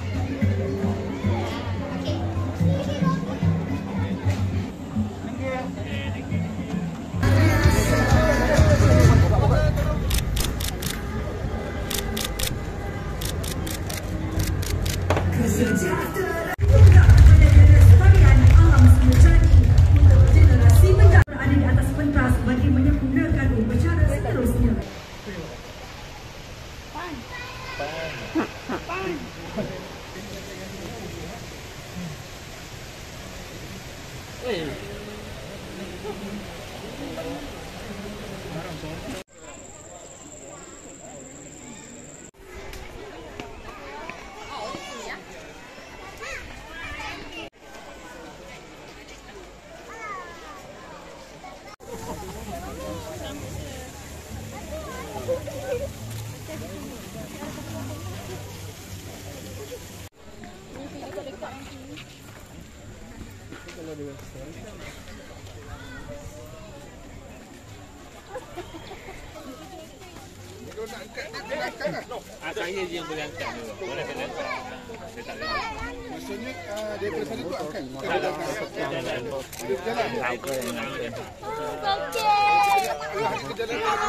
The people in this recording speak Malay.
Saya je yang boleh angkat dulu. Boleh kena angkat. Saya tak boleh. Maksudnya daripada sana tu angkat. Jalan. Jalan. Okey. Jalan.